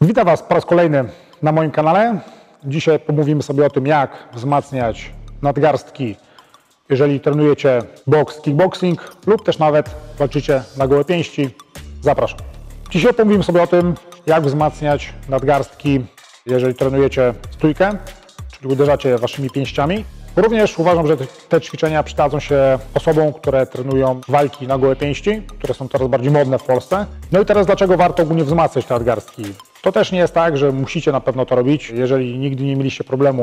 Witam Was po raz kolejny na moim kanale. Dzisiaj pomówimy sobie o tym, jak wzmacniać nadgarstki, jeżeli trenujecie boks, kickboxing lub też nawet walczycie na gołe pięści. Zapraszam. Dzisiaj pomówimy sobie o tym, jak wzmacniać nadgarstki, jeżeli trenujecie stójkę, czyli uderzacie waszymi pięściami. Również uważam, że te ćwiczenia przydadzą się osobom, które trenują walki na gołe pięści, które są coraz bardziej modne w Polsce. No i teraz dlaczego warto ogólnie wzmacniać te nadgarstki? To też nie jest tak, że musicie na pewno to robić. Jeżeli nigdy nie mieliście problemu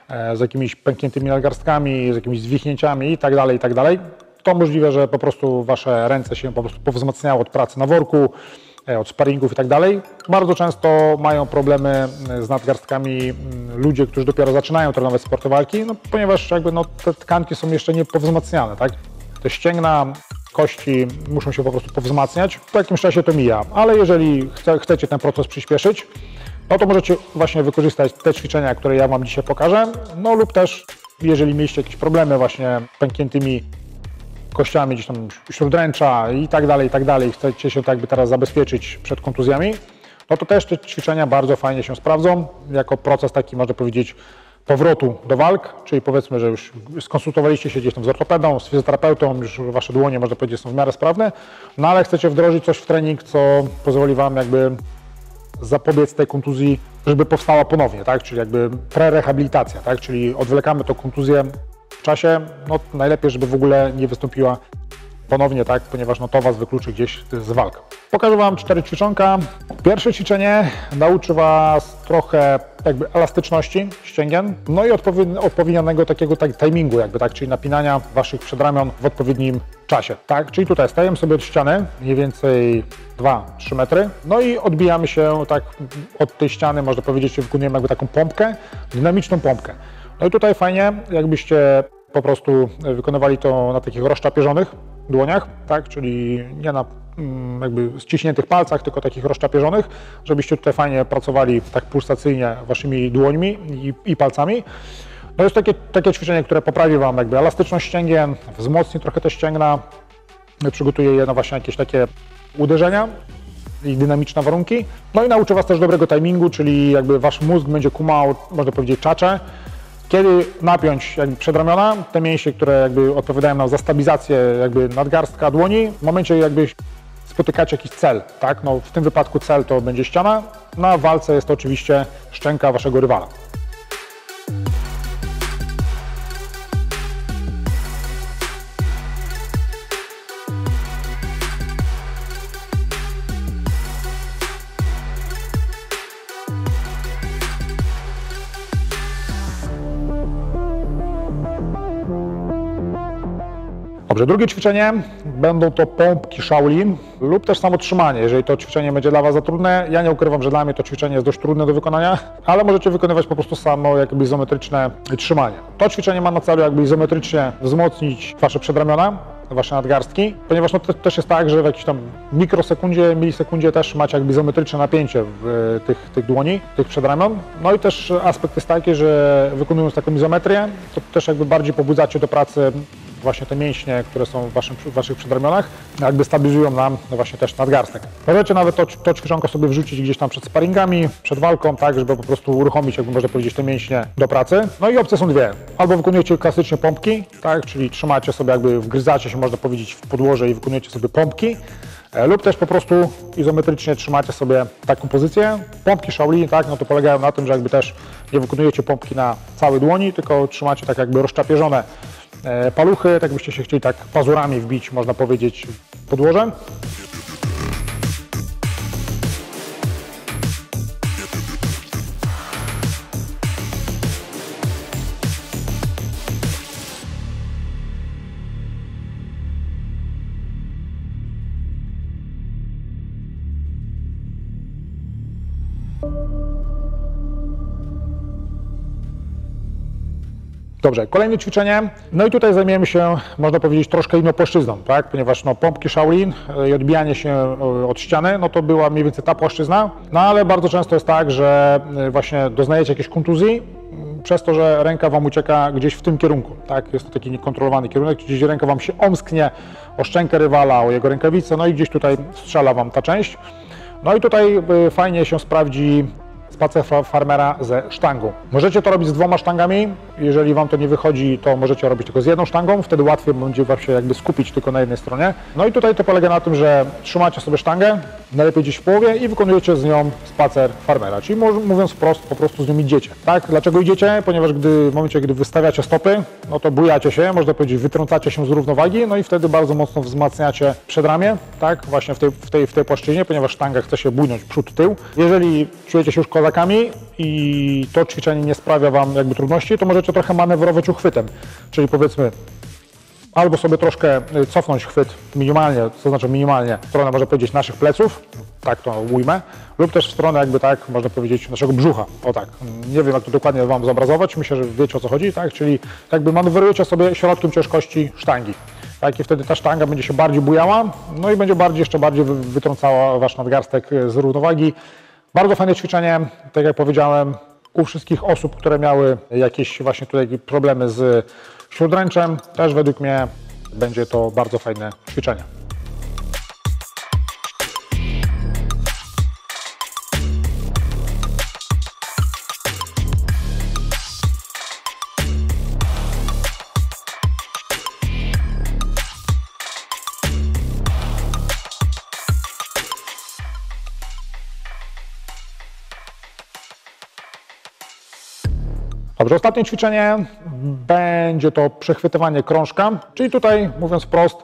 z jakimiś pękniętymi nadgarstkami, z jakimiś zwichnięciami i tak dalej, to możliwe, że po prostu wasze ręce się po prostu powzmacniały od pracy na worku, od sparingów i tak dalej. Bardzo często mają problemy z nadgarstkami ludzie, którzy dopiero zaczynają trenować sporty walki, ponieważ te tkanki są jeszcze nie powzmacniane, tak? Te ścięgna, kości muszą się po prostu powzmacniać. Po jakimś czasie to mija, ale jeżeli chcecie ten proces przyspieszyć, no to możecie właśnie wykorzystać te ćwiczenia, które ja Wam dzisiaj pokażę, no lub też jeżeli mieliście jakieś problemy właśnie pękniętymi kościami gdzieś tam śródręcza i tak dalej, chcecie się tak jakby teraz zabezpieczyć przed kontuzjami, no to też te ćwiczenia bardzo fajnie się sprawdzą, jako proces taki, można powiedzieć, powrotu do walk, czyli powiedzmy, że już skonsultowaliście się gdzieś tam z ortopedą, z fizjoterapeutą, już wasze dłonie, można powiedzieć, są w miarę sprawne, no ale chcecie wdrożyć coś w trening, co pozwoli Wam jakby zapobiec tej kontuzji, żeby powstała ponownie, tak, czyli jakby prerehabilitacja, tak, czyli odwlekamy tą kontuzję w czasie, no najlepiej, żeby w ogóle nie wystąpiła ponownie, tak, ponieważ to Was wykluczy gdzieś z walk. Pokażę Wam 4 ćwiczonka. Pierwsze ćwiczenie nauczy Was trochę jakby elastyczności ścięgien, no i odpowiednionego takiego timingu jakby, tak, czyli napinania Waszych przedramion w odpowiednim czasie, tak, czyli tutaj stajemy sobie od ściany, mniej więcej 2-3 metry, no i odbijamy się tak od tej ściany, można powiedzieć, że wykonujemy jakby taką pompkę, dynamiczną pompkę. No i tutaj fajnie, jakbyście po prostu wykonywali to na takich rozczapierzonych dłoniach, tak, czyli nie na jakby ściśniętych palcach, tylko takich rozczapierzonych, żebyście tutaj fajnie pracowali tak pulsacyjnie waszymi dłońmi i palcami. No jest takie ćwiczenie, które poprawi Wam jakby elastyczność ścięgien, wzmocni trochę te ścięgna, przygotuje je na właśnie jakieś takie uderzenia i dynamiczne warunki. No i nauczy Was też dobrego timingu, czyli jakby Wasz mózg będzie kumał, można powiedzieć, czacze, kiedy napiąć jakby przedramiona, te mięśnie, które jakby odpowiadają nam za stabilizację jakby nadgarstka dłoni, w momencie jakby spotykacie jakiś cel, tak? No, w tym wypadku cel to będzie ściana, na walce jest to oczywiście szczęka Waszego rywala. Dobrze, drugie ćwiczenie będą to pompki Shaolin lub też samotrzymanie, jeżeli to ćwiczenie będzie dla Was za trudne. Ja nie ukrywam, że dla mnie to ćwiczenie jest dość trudne do wykonania, ale możecie wykonywać po prostu samo jakby izometryczne trzymanie. To ćwiczenie ma na celu jakby izometrycznie wzmocnić Wasze przedramiona, Wasze nadgarstki, ponieważ to też jest tak, że w jakiejś tam mikrosekundzie, milisekundzie też macie jakby izometryczne napięcie w tych dłoni, tych przedramion. No i też aspekt jest taki, że wykonując taką izometrię, to też jakby bardziej pobudzacie do pracy właśnie te mięśnie, które są w Waszych przedramionach, jakby stabilizują nam właśnie też nadgarstek. Możecie nawet to ćwiczonko sobie wrzucić gdzieś tam przed sparingami, przed walką, tak, żeby po prostu uruchomić, jakby można powiedzieć, te mięśnie do pracy. No i opcje są dwie. Albo wykonujecie klasycznie pompki, tak, czyli trzymacie sobie, jakby wgryzacie się, można powiedzieć, w podłoże i wykonujecie sobie pompki, lub też po prostu izometrycznie trzymacie sobie taką pozycję. Pompki Shaolin, tak, no to polegają na tym, że jakby też nie wykonujecie pompki na całej dłoni, tylko trzymacie tak jakby rozczapierzone paluchy, tak byście się chcieli tak pazurami wbić, można powiedzieć, w podłoże. Dobrze, kolejne ćwiczenie. No i tutaj zajmiemy się, można powiedzieć, troszkę inną płaszczyzną, tak? Ponieważ pompki Shaolin i odbijanie się od ściany, no to była mniej więcej ta płaszczyzna, no ale bardzo często jest tak, że właśnie doznajecie jakiejś kontuzji przez to, że ręka Wam ucieka gdzieś w tym kierunku, tak? Jest to taki niekontrolowany kierunek, gdzieś ręka Wam się omsknie o szczękę rywala, o jego rękawicę, no i gdzieś tutaj strzela Wam ta część. No i tutaj fajnie się sprawdzi spacer farmera ze sztangą. Możecie to robić z 2 sztangami, jeżeli Wam to nie wychodzi, to możecie robić tylko z 1 sztangą, wtedy łatwiej będzie Wam się jakby skupić tylko na jednej stronie. No i tutaj to polega na tym, że trzymacie sobie sztangę, najlepiej gdzieś w połowie i wykonujecie z nią spacer farmera, czyli mówiąc wprost, po prostu z nią idziecie. Tak? Dlaczego idziecie? Ponieważ w momencie, gdy wystawiacie stopy, no to bujacie się, można powiedzieć, wytrącacie się z równowagi, no i wtedy bardzo mocno wzmacniacie przedramię, tak? Właśnie w tej płaszczyźnie, ponieważ sztanga chce się bujnąć przód, tył. Jeżeli czujecie się już kozakami i to ćwiczenie nie sprawia Wam jakby trudności, to możecie trochę manewrować uchwytem, czyli powiedzmy albo sobie troszkę cofnąć chwyt minimalnie, to znaczy minimalnie w stronę, można powiedzieć, naszych pleców, tak to ujmę, lub też w stronę jakby tak, można powiedzieć, naszego brzucha, o tak. Nie wiem, jak to dokładnie Wam zobrazować, myślę, że wiecie, o co chodzi, tak, czyli jakby manewrujecie sobie środkiem ciężkości sztangi. Tak, i wtedy ta sztanga będzie się bardziej bujała, no i będzie jeszcze bardziej wytrącała Wasz nadgarstek z równowagi. Bardzo fajne ćwiczenie, tak jak powiedziałem, u wszystkich osób, które miały jakieś właśnie tutaj problemy z śródręczem, też według mnie będzie to bardzo fajne ćwiczenie. Dobrze, ostatnie ćwiczenie będzie to przechwytywanie krążka, czyli tutaj, mówiąc wprost,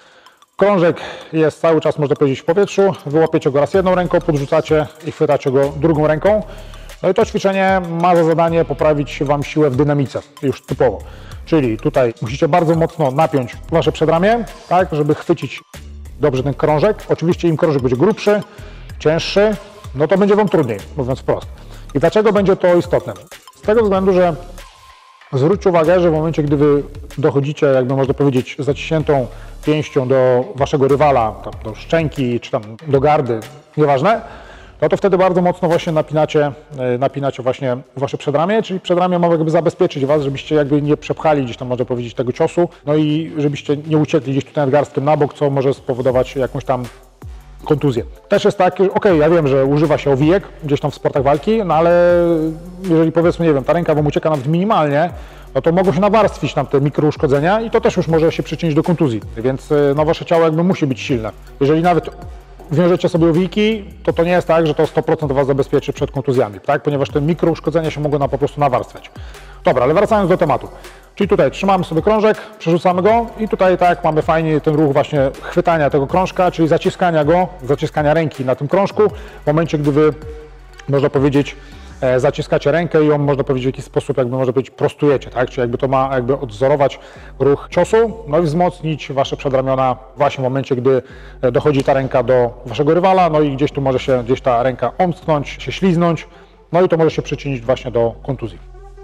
krążek jest cały czas, można powiedzieć, w powietrzu, wy łapiecie go raz jedną ręką, podrzucacie i chwytacie go drugą ręką. No i to ćwiczenie ma za zadanie poprawić Wam siłę w dynamice, już typowo. Czyli tutaj musicie bardzo mocno napiąć Wasze przedramię, tak, żeby chwycić dobrze ten krążek. Oczywiście im krążek będzie grubszy, cięższy, no to będzie Wam trudniej, mówiąc wprost. I dlaczego będzie to istotne? Z tego względu, że zwróćcie uwagę, że w momencie, gdy Wy dochodzicie, jakby można powiedzieć, zaciśniętą pięścią do Waszego rywala, tam do szczęki czy tam do gardy, nieważne, no to wtedy bardzo mocno właśnie napinacie właśnie Wasze przedramię, czyli przedramię ma jakby zabezpieczyć Was, żebyście jakby nie przepchali gdzieś tam, można powiedzieć, tego ciosu, no i żebyście nie uciekli gdzieś tutaj nadgarstkiem na bok, co może spowodować jakąś tam kontuzję. Też jest tak, okej, ja wiem, że używa się owijek gdzieś tam w sportach walki, no ale jeżeli powiedzmy, nie wiem, ta ręka Wam ucieka nawet minimalnie, no to mogą się nawarstwić tam te mikrouszkodzenia i to też już może się przyczynić do kontuzji, więc no Wasze ciało jakby musi być silne. Jeżeli nawet wiążecie sobie owijki, to nie jest tak, że to 100% Was zabezpieczy przed kontuzjami, tak? Ponieważ te mikrouszkodzenia się mogą po prostu nawarstwiać. Dobra, ale wracając do tematu. Czyli tutaj trzymamy sobie krążek, przerzucamy go i tutaj tak mamy fajnie ten ruch właśnie chwytania tego krążka, czyli zaciskania ręki na tym krążku w momencie, gdy Wy, można powiedzieć, zaciskacie rękę i ją, można powiedzieć, w jakiś sposób, jakby można powiedzieć, prostujecie, tak? Czyli jakby to ma jakby odwzorować ruch ciosu, no i wzmocnić Wasze przedramiona właśnie w momencie, gdy dochodzi ta ręka do Waszego rywala, no i gdzieś tu może się ta ręka omsknąć, się śliznąć, no i to może się przyczynić właśnie do kontuzji.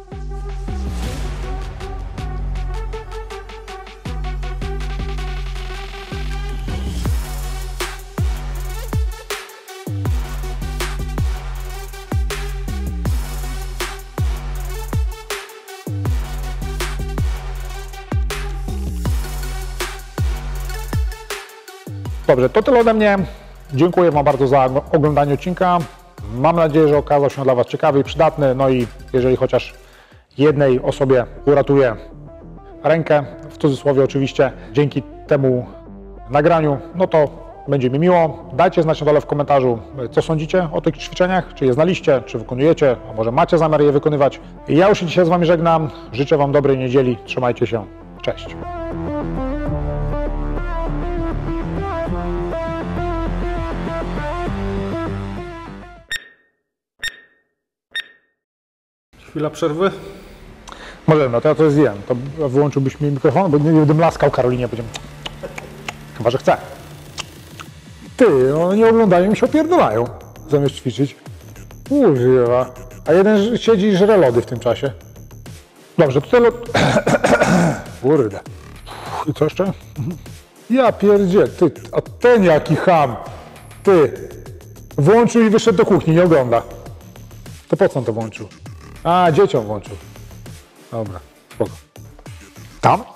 Dobrze, to tyle ode mnie. Dziękuję Wam bardzo za oglądanie odcinka. Mam nadzieję, że okazał się dla Was ciekawy i przydatny. No i jeżeli chociaż jednej osobie uratuje rękę, w cudzysłowie oczywiście, dzięki temu nagraniu, no to będzie mi miło. Dajcie znać na dole w komentarzu, co sądzicie o tych ćwiczeniach, czy je znaliście, czy wykonujecie, a może macie zamiar je wykonywać. I ja już się dzisiaj z Wami żegnam. Życzę Wam dobrej niedzieli. Trzymajcie się. Cześć. Chwila przerwy? Może, no to ja coś zjem. To wyłączyłbyś mi mikrofon, bo nie będę mlaskał Karolinie. Chyba, że chcę. Ty, oni nie oglądają i się opierdolają, zamiast ćwiczyć. Używa. A jeden siedzi i żre lody w tym czasie. Dobrze, tutaj Kurde. I co jeszcze? Ja pierdzie, ty, a ten jaki cham. Ty. Włączył i wyszedł do kuchni, nie ogląda. To po co on to włączył? A, dzieciom włączył. Dobra, spoko. Tam?